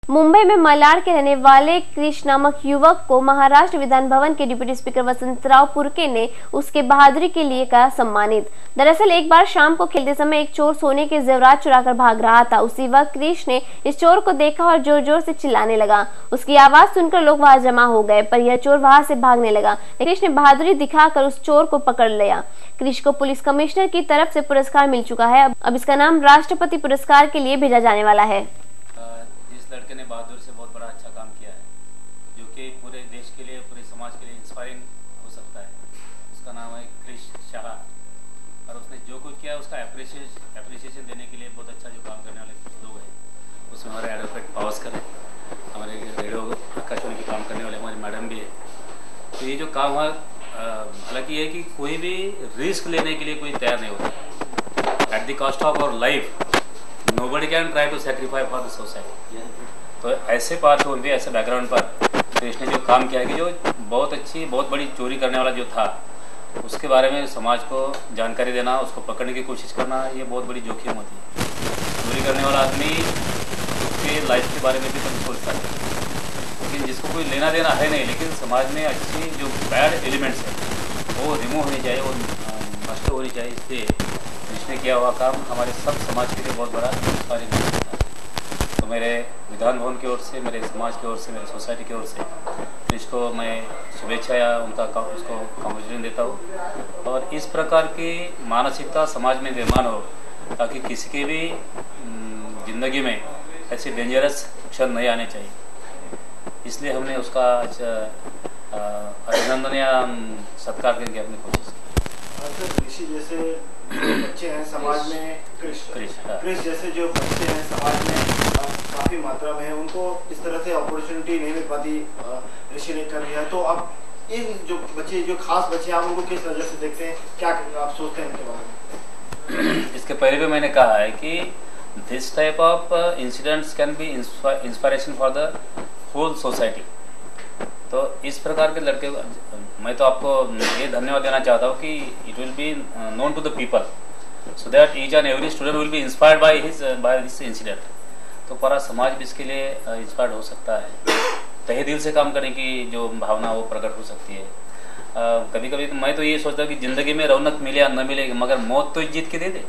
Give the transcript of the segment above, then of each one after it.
मुंबई में मलाड के रहने वाले क्रिश नामक युवक को महाराष्ट्र विधान भवन के डिप्टी स्पीकर वसंतराव पुरके ने उसके बहादुरी के लिए कहा सम्मानित। दरअसल एक बार शाम को खेलते समय एक चोर सोने के जेवरात चुराकर भाग रहा था। उसी वक्त क्रिश ने इस चोर को देखा और जोर जोर से चिल्लाने लगा। उसकी आवाज सुनकर लोग वहां जमा हो गए, पर यह चोर वहां से भागने लगा। क्रिश ने बहादुरी दिखाकर उस चोर को पकड़ लिया। क्रिश को पुलिस कमिश्नर की तरफ से पुरस्कार मिल चुका है। अब इसका नाम राष्ट्रपति पुरस्कार के लिए भेजा जाने वाला है। जिस लड़के ने बहादुर से बहुत बड़ा अच्छा काम किया है, जो कि पूरे देश के लिए, पूरे समाज के लिए इंस्पायरिंग हो सकता है, उसका नाम है क्रिश शाह। और उसने जो कुछ किया उसका एप्रिसिएशन देने के लिए बहुत अच्छा जो काम करने वाले कुछ लोग हैं, उसमें हमारे एडवोकेट पावस्कर है, हमारे रेडियो आकाशवाणी के काम करने वाले हमारी मैडम भी है। तो ये जो काम है, हालांकि ये कि कोई भी रिस्क लेने के लिए कोई तैयार नहीं होता। At the cost of our life nobody can try to sacrifice for the society। तो ऐसे पार्श्वभूमि भी, ऐसे बैकग्राउंड पर क्रिश ने जो काम किया है कि जो बहुत अच्छी, बहुत बड़ी चोरी करने वाला जो था, उसके बारे में समाज को जानकारी देना, उसको पकड़ने की कोशिश करना, ये बहुत बड़ी जोखिम होती है। चोरी करने वाला आदमी उसके लाइफ के बारे में भी कभी सोचता है, लेकिन जिसको कोई लेना देना है नहीं, लेकिन समाज में अच्छी जो बैड एलिमेंट्स है वो रिमूव होनी चाहिए, वो नष्ट होनी चाहिए। इसलिए इसने किया हुआ काम हमारे सब समाज के लिए बहुत बड़ा इंस्पायरिंग है। तो मेरे विधान भवन की ओर से, मेरे समाज की ओर से, मेरे सोसाइटी की ओर से क्रिश को मैं शुभेच्छा या उनका उसको कॉन्ग्रेचुलेशन देता हूँ। और इस प्रकार की मानसिकता समाज में निर्माण हो, ताकि किसी की भी जिंदगी में ऐसे डेंजरस क्षण नहीं आने चाहिए। इसलिए हमने उसका अभिनंदन या सत्कार करने की अपनी कोशिश की। ऋषि जैसे बच्चे हैं समाज में, क्रिश जैसे जो बच्चे हैं समाज में काफी मात्रा में है, उनको इस तरह से अपॉर्चुनिटी नहीं मिल पाती, ऋषि ने कर दिया। तो अब इन जो बच्चे, जो खास बच्चे, आप उनको किस नजर से देखते हैं, क्या आप सोचते हैं इनके बारे में? इसके पहले भी मैंने कहा है कि this type of incidents can be inspiration for the whole society. तो इस प्रकार के लड़के, मैं तो आपको ये धन्यवाद देना चाहता हूँ कि it will be known to the people, so that each and every student will be inspired by this incident. तो पूरा समाज भी इसके लिए इंस्पायर्ड हो सकता है। तहे दिल से काम करने की जो भावना वो प्रकट हो सकती है। कभी कभी मैं तो ये सोचता हूँ कि जिंदगी में रौनक मिले या न मिले, मगर मौत तो जीत के दे दे।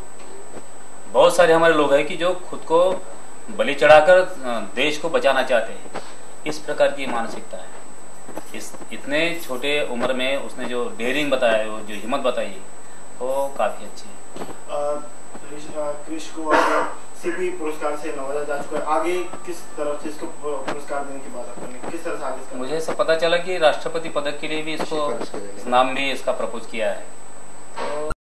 बहुत सारे हमारे लोग हैं कि जो खुद को बलि चढ़ाकर देश को बचाना चाहते हैं। इस प्रकार की मानसिकता है। इस इतने छोटे उम्र में उसने जो डेयरिंग बताया, वो जो हिम्मत बताई, वो काफी अच्छी है। क्रिश को सीपी पुरस्कार से नवाजा जा चुका है। आगे किस तरफ से इसको पुरस्कार देने की बात करेंगे, किस तरह से आगे? मुझे ऐसा पता चला कि राष्ट्रपति पदक के लिए भी इसको नाम भी इसका प्रपोज किया है।